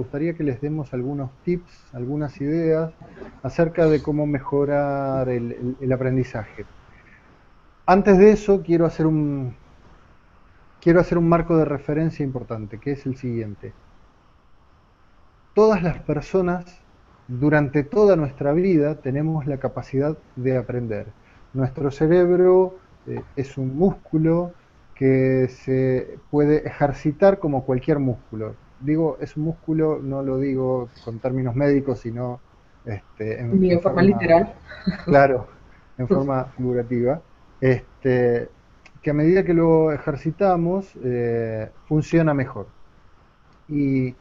gustaría que les demos algunos tips, algunas ideas acerca de cómo mejorar el aprendizaje. Antes de eso, quiero hacer un marco de referencia importante, que es el siguiente. Todas las personas, durante toda nuestra vida, tenemos la capacidad de aprender. Nuestro cerebro es un músculo que se puede ejercitar como cualquier músculo. Digo, es un músculo, no lo digo con términos médicos, sino Ni de en forma forma, literal. claro, en forma figurativa, que a medida que lo ejercitamos, funciona mejor. Y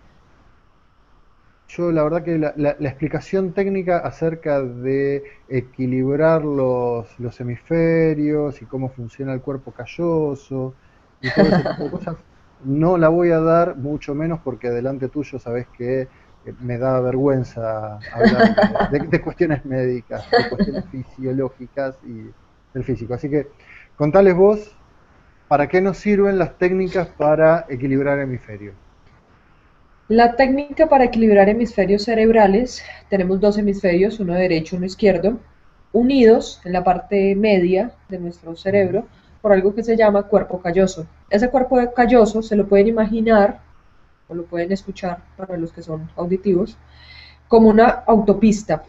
yo la verdad que la explicación técnica acerca de equilibrar los hemisferios y cómo funciona el cuerpo calloso y todo ese tipo de cosas, no la voy a dar, mucho menos porque delante tuyo sabes que me da vergüenza hablar de cuestiones médicas, de cuestiones fisiológicas y del físico. Así que contales vos, ¿para qué nos sirven las técnicas para equilibrar hemisferios? La técnica para equilibrar hemisferios cerebrales, tenemos dos hemisferios, uno derecho y uno izquierdo, unidos en la parte media de nuestro Ujú. cerebro por algo que se llama cuerpo calloso. Ese cuerpo calloso se lo pueden imaginar o lo pueden escuchar para los que son auditivos como una autopista.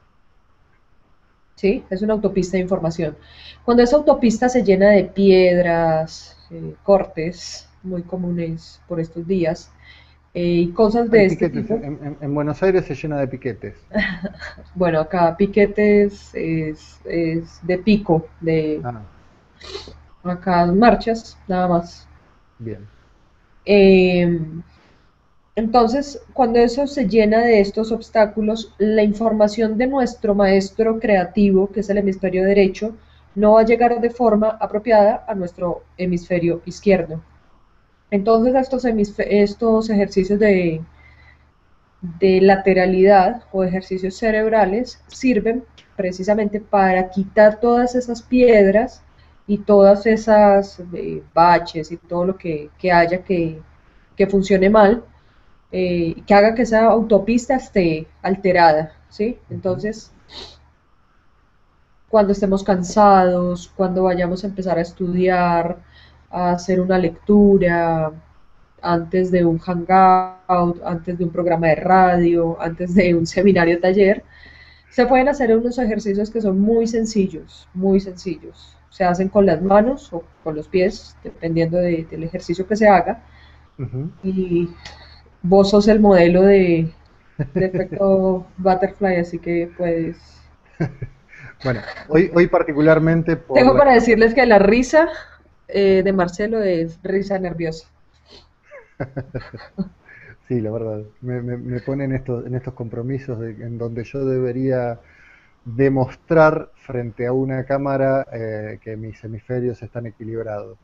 ¿Sí? Es una autopista de información. Cuando esa autopista se llena de piedras, cortes muy comunes por estos días, y cosas Hay de este piquetes, tipo. en Buenos Aires se llena de piquetes. Bueno, acá piquetes es de pico, de Ah, acá marchas, nada más. bien. Eh, entonces, cuando eso se llena de estos obstáculos, la información de nuestro maestro creativo, que es el hemisferio derecho, no va a llegar de forma apropiada a nuestro hemisferio izquierdo. Entonces, estos ejercicios de lateralidad o ejercicios cerebrales sirven precisamente para quitar todas esas piedras y todas esas baches y todo lo que haya que funcione mal, que haga que esa autopista esté alterada, ¿sí? Ujú. Entonces, cuando estemos cansados, cuando vayamos a empezar a estudiar, a hacer una lectura, antes de un hangout, antes de un programa de radio, antes de un seminario taller, se pueden hacer unos ejercicios que son muy sencillos, muy sencillos. Se hacen con las manos o con los pies, dependiendo del ejercicio que se haga. Ujú. Y vos sos el modelo de efecto butterfly, así que puedes. Bueno, hoy particularmente por Tengo la para escasa... decirles que la risa de Marcelo es risa nerviosa. Sí, la verdad, me pone en estos compromisos en donde yo debería demostrar frente a una cámara que mis hemisferios están equilibrados.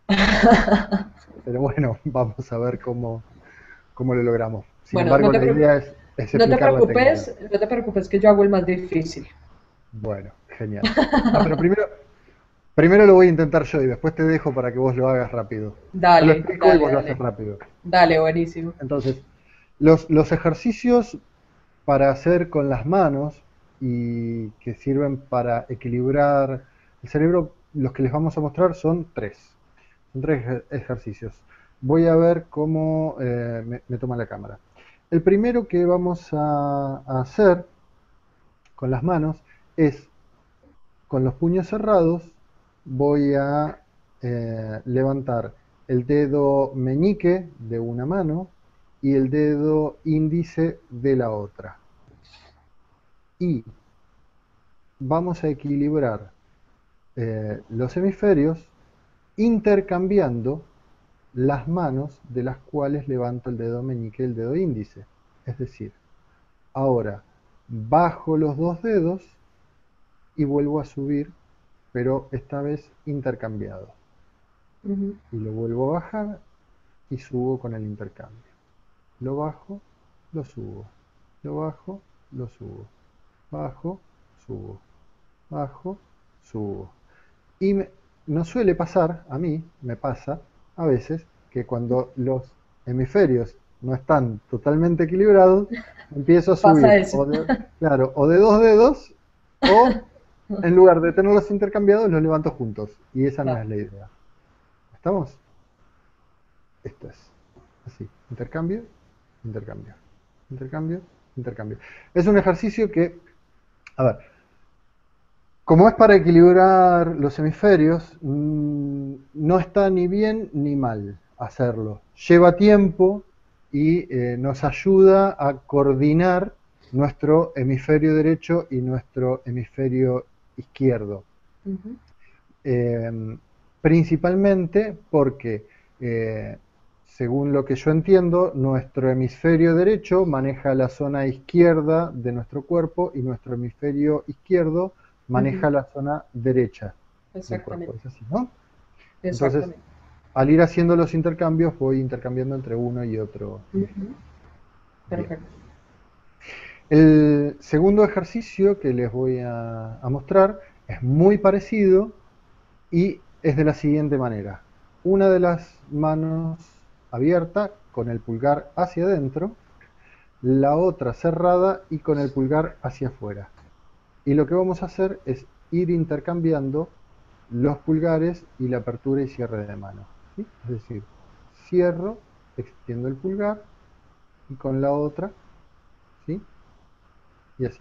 Pero bueno, vamos a ver cómo lo logramos. Sin Bueno, embargo, la idea es explicar la técnica. no te preocupes que yo hago el más difícil. Bueno, genial. Ah, pero primero lo voy a intentar yo y después te dejo para que vos lo hagas rápido. Yo lo Dale, explico y dale, vos lo haces dale. rápido. Dale, buenísimo. Entonces, los ejercicios para hacer con las manos y que sirven para equilibrar el cerebro, los que les vamos a mostrar son tres. Son tres ejercicios. Voy a ver cómo me toma la cámara. El primero que vamos a hacer con las manos es con los puños cerrados. Voy a levantar el dedo meñique de una mano y el dedo índice de la otra. Y vamos a equilibrar los hemisferios intercambiando las manos de las cuales levanto el dedo meñique y el dedo índice. Es decir, ahora bajo los dos dedos y vuelvo a subir, pero esta vez intercambiado. Ujú. Y lo vuelvo a bajar y subo con el intercambio. Lo bajo, lo subo. Lo bajo, lo subo. Bajo, subo. Bajo, subo. Y nos suele pasar, a mí me pasa a veces, que cuando los hemisferios no están totalmente equilibrados, empiezo a Pasa subir, eso. claro, o de dos dedos, o en lugar de tenerlos intercambiados, los levanto juntos. Y esa no Claro. es la idea. ¿Estamos? Esto es así, intercambio, intercambio, intercambio, intercambio. Es un ejercicio que, a ver, como es para equilibrar los hemisferios, no está ni bien ni mal hacerlo. Lleva tiempo y nos ayuda a coordinar nuestro hemisferio derecho y nuestro hemisferio izquierdo. Ujú, Eh, Principalmente porque, eh, según lo que yo entiendo, nuestro hemisferio derecho maneja la zona izquierda de nuestro cuerpo y nuestro hemisferio izquierdo ujú. maneja la zona derecha del cuerpo. Exactamente, ¿Es así, no? Entonces, exactamente. al ir haciendo los intercambios, voy intercambiando entre uno y otro Ujú. hemisferio. Bien. Perfecto. El segundo ejercicio que les voy a mostrar es muy parecido y es de la siguiente manera. Una de las manos abierta con el pulgar hacia adentro, la otra cerrada y con el pulgar hacia afuera. Y lo que vamos a hacer es ir intercambiando los pulgares y la apertura y cierre de mano. ¿Sí? Es decir, cierro, extiendo el pulgar y con la otra, ¿sí? Y así.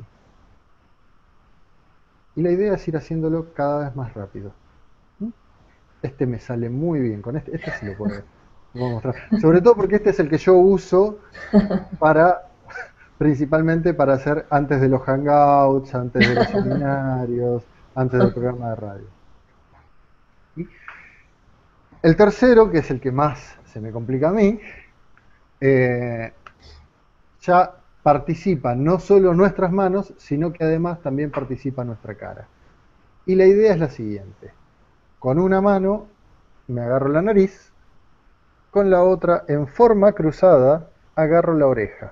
Y la idea es ir haciéndolo cada vez más rápido. ¿Sí? Este me sale muy bien, con este sí lo puedo mostrar. Sobre todo porque este es el que yo uso para, principalmente para hacer antes de los hangouts, antes de los seminarios, antes del programa de radio. ¿Sí? El tercero, que es el que más se me complica a mí, eh, ya participa no solo nuestras manos, sino que además también participa nuestra cara. Y la idea es la siguiente. Con una mano me agarro la nariz, con la otra en forma cruzada agarro la oreja.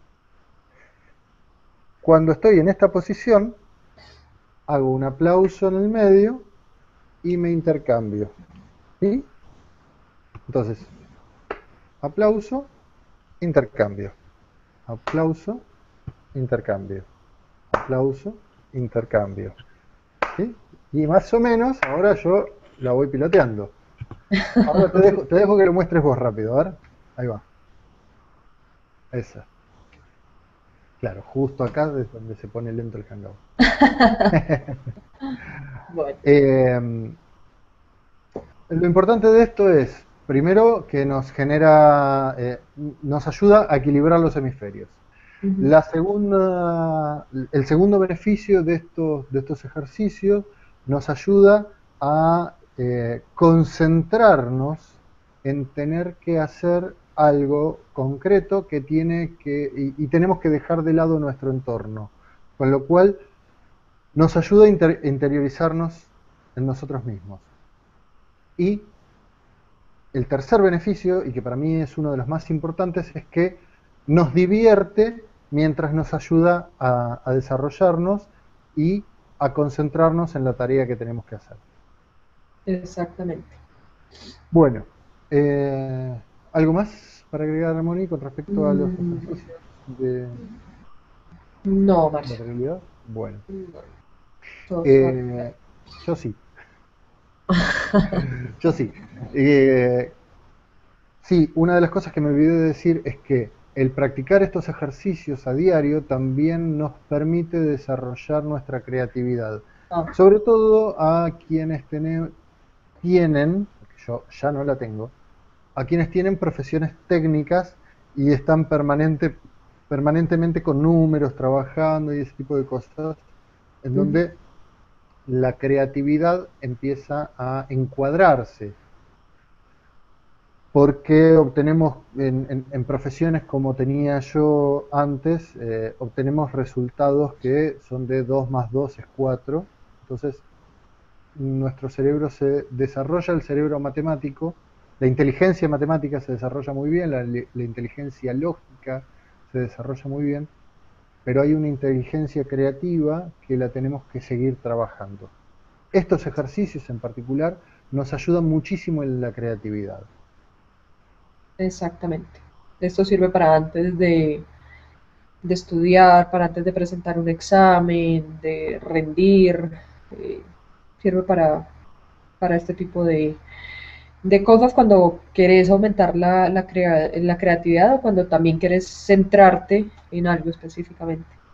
Cuando estoy en esta posición, hago un aplauso en el medio y me intercambio. ¿Sí? Entonces, aplauso, intercambio. Aplauso, intercambio. Aplauso, intercambio. ¿Sí? Y más o menos, ahora yo la voy piloteando. Ahora te dejo que lo muestres vos rápido, a ver. Ahí va. Esa. Claro, justo acá es donde se pone lento el hangout. Bueno, Eh, lo importante de esto es, primero, que nos genera, nos ayuda a equilibrar los hemisferios. ujú, La segunda, el segundo beneficio de estos ejercicios nos ayuda a concentrarnos en tener que hacer algo concreto que tiene que, y tenemos que dejar de lado nuestro entorno. Con lo cual nos ayuda a interiorizarnos en nosotros mismos. Y el tercer beneficio, y que para mí es uno de los más importantes, es que nos divierte mientras nos ayuda a desarrollarnos y a concentrarnos en la tarea que tenemos que hacer. exactamente. Bueno, ¿algo más para agregar, Moni, con respecto a los Mm, ejercicios no, de Mario. realidad? Bueno, No, todo está claro. eh, yo sí, yo sí. Eh, Sí, una de las cosas que me olvidé de decir es que el practicar estos ejercicios a diario también nos permite desarrollar nuestra creatividad. Ah, Sobre todo a quienes tienen, porque yo ya no la tengo, a quienes tienen profesiones técnicas y están permanentemente con números, trabajando y ese tipo de cosas, en ujú, donde la creatividad empieza a encuadrarse porque obtenemos en profesiones como tenía yo antes, obtenemos resultados que son de 2 más 2 es 4. Entonces, nuestro cerebro se desarrolla, el cerebro matemático, la inteligencia matemática se desarrolla muy bien, la inteligencia lógica se desarrolla muy bien, pero hay una inteligencia creativa que la tenemos que seguir trabajando. Estos ejercicios en particular nos ayudan muchísimo en la creatividad. exactamente. Esto sirve para antes de estudiar, para antes de presentar un examen, de rendir, eh, sirve para este tipo de cosas cuando quieres aumentar la creatividad o cuando también quieres centrarte en algo específicamente.